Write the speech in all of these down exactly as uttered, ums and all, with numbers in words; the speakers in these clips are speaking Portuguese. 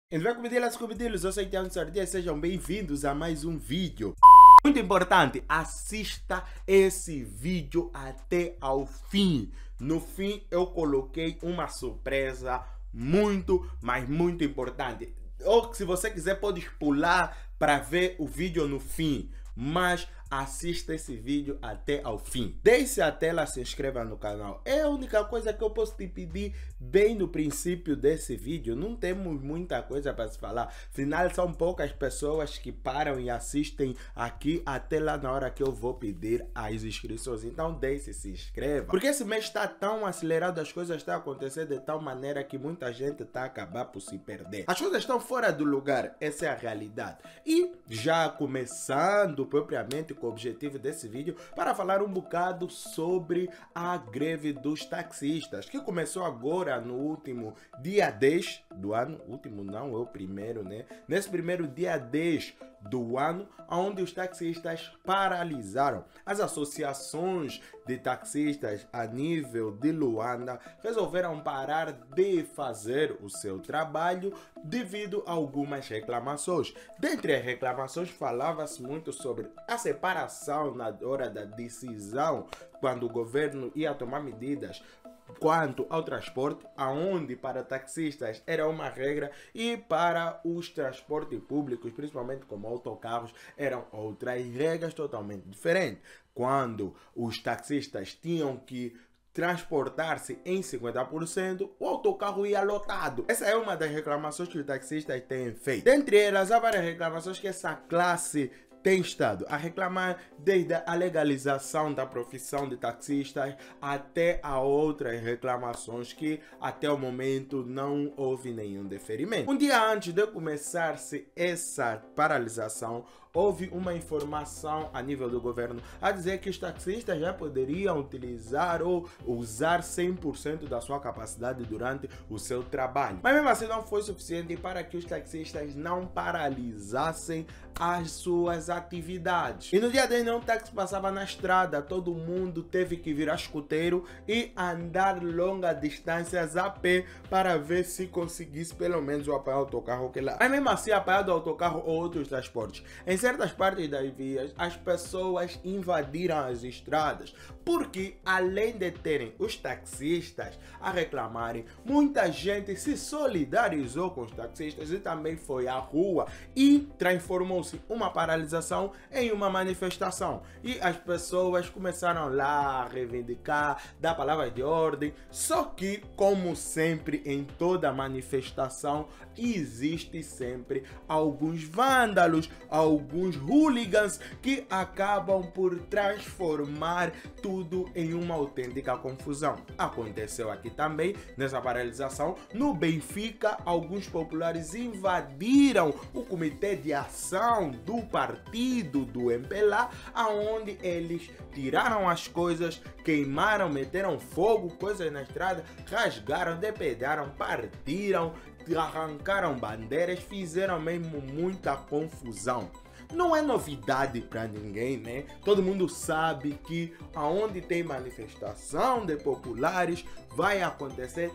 Então vai comedilas e comedilos, eu sou Tiago Sardinha, sejam bem-vindos a mais um vídeo. Muito importante, assista esse vídeo até ao fim. No fim eu coloquei uma surpresa muito, mas muito importante. Ou se você quiser pode pular para ver o vídeo no fim, mas assista esse vídeo até ao fim. Deixe a tela, se inscreva no canal. É a única coisa que eu posso te pedir bem no princípio desse vídeo. Não temos muita coisa para se falar. Afinal, são poucas pessoas que param e assistem aqui até lá na hora que eu vou pedir as inscrições. Então deixe, se inscreva. Porque esse mês está tão acelerado, as coisas estão acontecendo de tal maneira que muita gente está a acabar por se perder. As coisas estão fora do lugar, essa é a realidade. E já começando propriamente com o objetivo desse vídeo, para falar um bocado sobre a greve dos taxistas, que começou agora no último dia dez do ano, último não, é o primeiro, né? Nesse primeiro dia dez do ano, onde os taxistas paralisaram. As associações de taxistas a nível de Luanda resolveram parar de fazer o seu trabalho devido a algumas reclamações. Dentre as reclamações falava-se muito sobre a separação na hora da decisão, quando o governo ia tomar medidas quanto ao transporte, aonde para taxistas era uma regra e para os transportes públicos, principalmente como autocarros, eram outras regras totalmente diferentes. Quando os taxistas tinham que transportar-se em cinquenta por cento, o autocarro ia lotado. Essa é uma das reclamações que os taxistas têm feito. Dentre elas, há várias reclamações que essa classe tem estado a reclamar, desde a legalização da profissão de taxistas até a outras reclamações que até o momento não houve nenhum deferimento. Um dia antes de começar-se essa paralisação, houve uma informação a nível do governo a dizer que os taxistas já poderiam utilizar ou usar cem por cento da sua capacidade durante o seu trabalho. Mas mesmo assim não foi suficiente para que os taxistas não paralisassem as suas atividades. E no dia dez não, o táxi passava na estrada, todo mundo teve que virar escuteiro e andar longas distâncias a pé para ver se conseguisse pelo menos o apanhar autocarro que lá. Mas mesmo assim, apanhar do autocarro ou outros transportes, em certas partes das vias, as pessoas invadiram as estradas, porque além de terem os taxistas a reclamarem, muita gente se solidarizou com os taxistas e também foi à rua e transformou-se uma paralisação em uma manifestação. E as pessoas começaram lá a reivindicar, dar palavras de ordem, só que, como sempre em toda manifestação, existe sempre alguns vândalos, alguns hooligans que acabam por transformar tudo em uma autêntica confusão. Aconteceu aqui também, nessa paralisação, no Benfica, alguns populares invadiram o comitê de ação do partido do M P L A, aonde eles tiraram as coisas, queimaram, meteram fogo, coisas na estrada, rasgaram, depedaram, partiram, arrancaram bandeiras, fizeram mesmo muita confusão. Não é novidade para ninguém, né? Todo mundo sabe que aonde tem manifestação de populares vai acontecer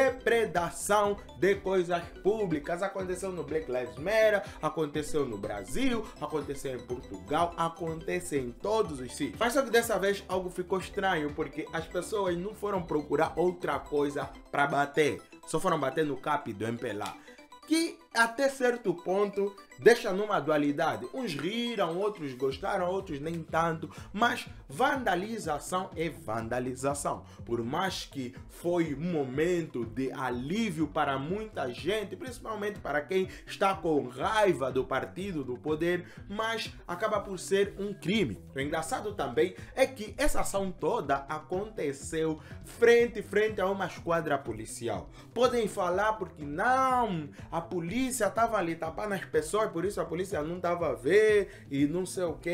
depredação de coisas públicas. Aconteceu no Black Lives Matter, aconteceu no Brasil, aconteceu em Portugal, acontece em todos os sítios. Mas só que dessa vez algo ficou estranho, porque as pessoas não foram procurar outra coisa para bater, só foram bater no cap do M P L A, que até certo ponto deixa numa dualidade. Uns riram, outros gostaram, outros nem tanto, mas vandalização é vandalização. Por mais que foi um momento de alívio para muita gente, principalmente para quem está com raiva do partido do poder, mas acaba por ser um crime. O engraçado também é que essa ação toda aconteceu frente frente a uma esquadra policial. Podem falar porque não, a polícia estava ali tapando as pessoas, por isso a polícia não estava a ver e não sei o que.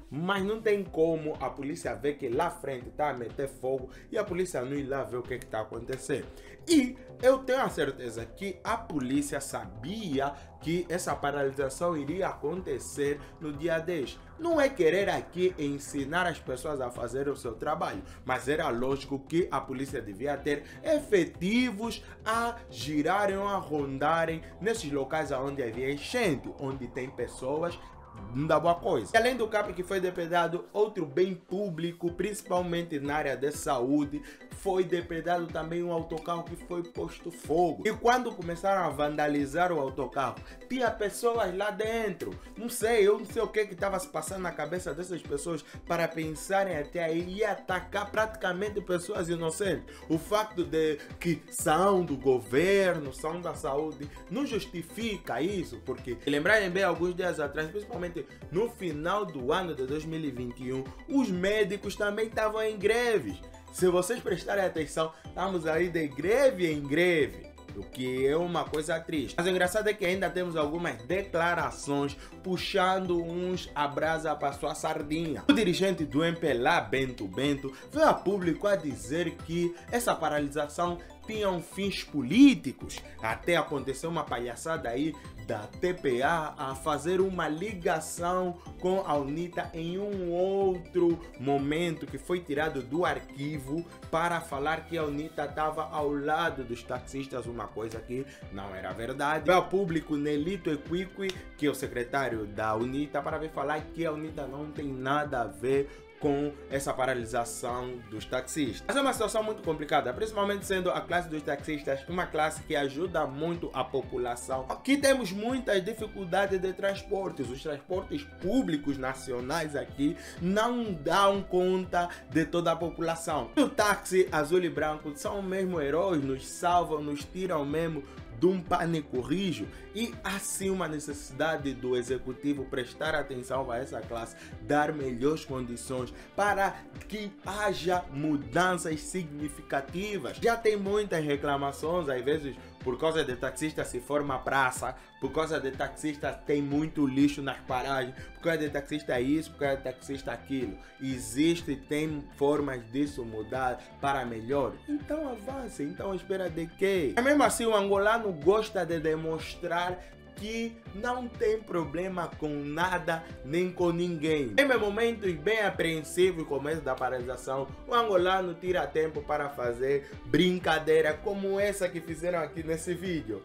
mas não tem como a polícia ver que lá à frente está a meter fogo e a polícia não ir lá ver o que está acontecendo. E eu tenho a certeza que a polícia sabia que essa paralisação iria acontecer no dia dez. Não é querer aqui ensinar as pessoas a fazer o seu trabalho, mas era lógico que a polícia devia ter efetivos a girarem ou a rondarem nesses locais onde havia enchente, onde tem pessoas. Não dá boa coisa. E além do CAP que foi depredado, outro bem público, principalmente na área de saúde, foi depredado também um autocarro que foi posto fogo. E quando começaram a vandalizar o autocarro, tinha pessoas lá dentro. Não sei, eu não sei o que que estava se passando na cabeça dessas pessoas para pensarem até aí e atacar praticamente pessoas inocentes. O facto de que são do governo, são da saúde, não justifica isso, porque lembrarem bem alguns dias atrás, principalmente no final do ano de dois mil e vinte e um, os médicos também estavam em greves. Se vocês prestarem atenção, estamos aí de greve em greve, o que é uma coisa triste. Mas o engraçado é que ainda temos algumas declarações puxando uns a brasa para sua sardinha. O dirigente do M P lá, Bento Bento, veio a público a dizer que essa paralisação tinham fins políticos. Até aconteceu uma palhaçada aí da T P A a fazer uma ligação com a UNITA em um outro momento que foi tirado do arquivo para falar que a UNITA estava ao lado dos taxistas, uma coisa que não era verdade. Veio ao público Nelito Equiqui, que é o secretário da UNITA, para ver falar que a UNITA não tem nada a ver com essa paralisação dos taxistas. Mas é uma situação muito complicada, principalmente sendo a classe dos taxistas uma classe que ajuda muito a população. Aqui temos muitas dificuldades de transportes. Os transportes públicos nacionais aqui não dão conta de toda a população. E o táxi azul e branco são mesmo heróis, nos salvam, nos tiram mesmo de um pânico rijo, e assim uma necessidade do executivo prestar atenção a essa classe, dar melhores condições para que haja mudanças significativas. Já tem muitas reclamações, às vezes por causa de taxista se forma praça, por causa de taxista tem muito lixo nas paragens, por causa de taxista isso, por causa de taxista aquilo. Existe, tem formas disso mudar para melhor. Então avance, então espera de quê? Mas mesmo assim o angolano gosta de demonstrar que não tem problema com nada nem com ninguém. Em momentos bem apreensivos, começo da paralisação, o angolano tira tempo para fazer brincadeira como essa que fizeram aqui nesse vídeo.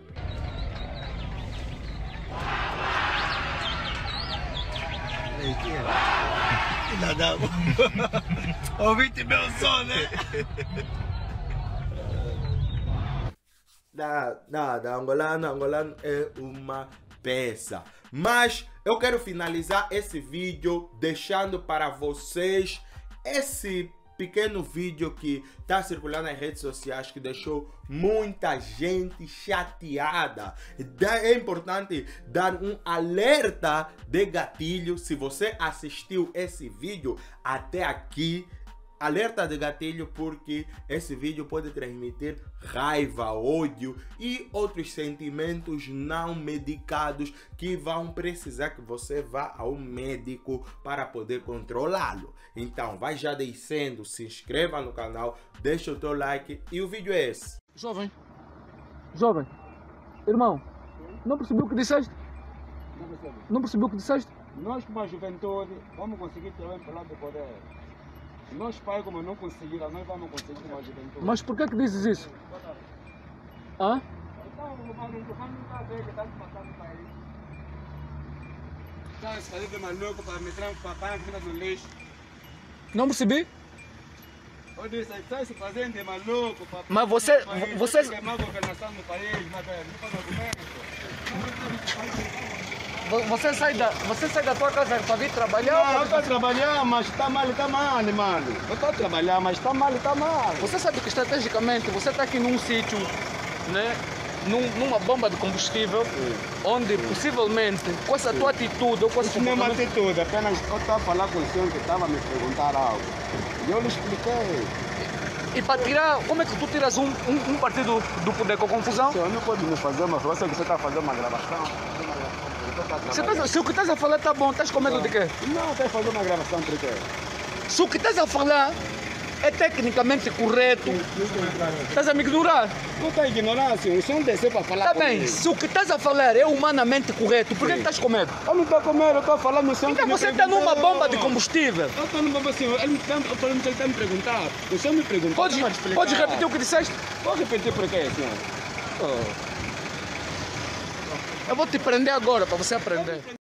Ouvinte meu som, né? Nada, nada, angolano, angolano é uma peça. Mas eu quero finalizar esse vídeo deixando para vocês esse pequeno vídeo que está circulando nas redes sociais, que deixou muita gente chateada. É importante dar um alerta de gatilho. Se você assistiu esse vídeo até aqui, alerta de gatilho, porque esse vídeo pode transmitir raiva, ódio e outros sentimentos não medicados que vão precisar que você vá ao médico para poder controlá-lo. Então vai já descendo, se inscreva no canal, deixa o teu like e o vídeo é esse. Jovem, jovem, irmão, não percebi o que disseste? Não percebo. Não percebi o que disseste? Nós como a juventude vamos conseguir também pelo lado do poder. Nós pais como não conseguiram, nós vamos conseguir como a juventude. Mas por que que dizes isso? Hã? Então o mano não está vendo que está se passando no país. Está se fazendo de maluco para me trampar a vida no lixo. Não percebi? Eu disse, está se fazendo de maluco para... Mas você... você... Você queimar a governação no país, mas não faz argumento. Você sai da, você sai da tua casa para vir trabalhar? Não, ou eu estou a trabalhar, mas está mal, está mal, mano. Eu estou a trabalhar, mas está mal, está mal. Você sabe que estrategicamente você está aqui num sítio, né? Num, numa bomba de combustível, sim, onde sim, possivelmente com essa, sim, tua atitude ou com essa... Isso não é uma atitude, apenas eu estava a falar com o senhor que estava a me perguntar algo. E eu lhe expliquei. E para tirar, como é que tu tiras um, um, um partido do poder com confusão? O senhor não pode me fazer uma... Você que você está fazendo uma gravação. Uma gravação. Você tá, se o que estás a falar tá bom, estás com medo de quê? Não, até fazer uma gravação para quê? Se o que estás a falar é tecnicamente correto, estás a me ignorar? Não está ignorância, o senhor desceu para falar Tá comigo. bem, se o que estás a falar é humanamente correto, por que que estás com medo? Eu não estou com medo, eu estou falando no senhor. Então que me você está numa perguntou. bomba de combustível. Eu estou numa bomba assim, ele me está, eu falei, ele está me perguntar. O senhor me perguntou. Podes, eu vou explicar. podes repetir o que disseste? Pode repetir por quê, senhor? Oh. Eu vou te prender agora para você aprender.